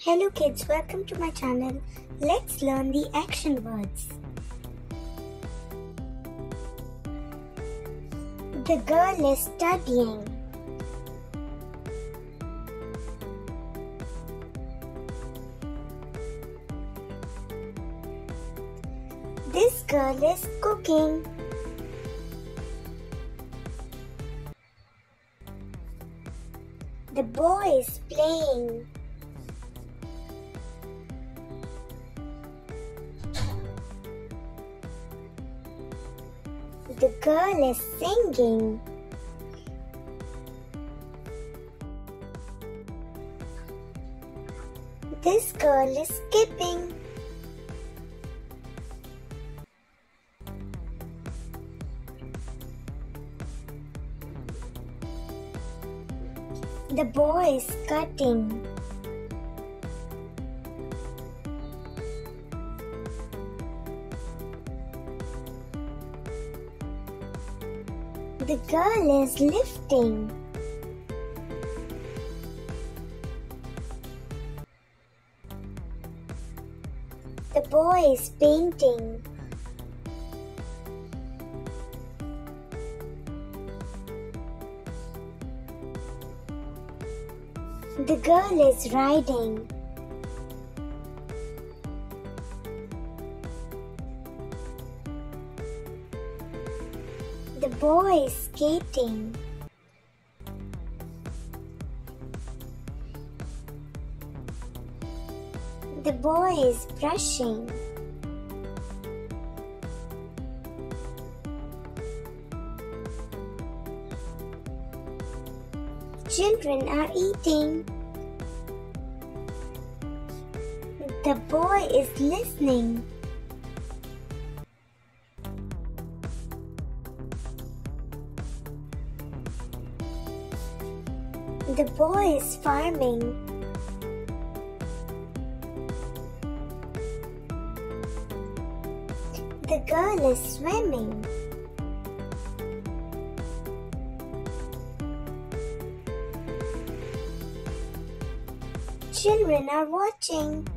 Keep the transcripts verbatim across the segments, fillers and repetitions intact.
Hello kids, welcome to my channel. Let's learn the action words. The girl is studying. This girl is cooking. The boy is playing. The girl is singing. This girl is skipping. The boy is cutting. The girl is lifting. The boy is painting. The girl is riding. The boy is skating. The boy is brushing. Children are eating. The boy is listening. The boy is farming. The girl is swimming. Children are watching.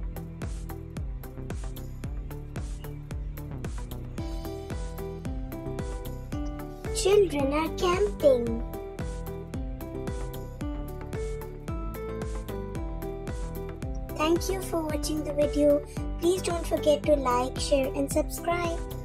Children are camping. Thank you for watching the video. Please don't forget to like, share and subscribe.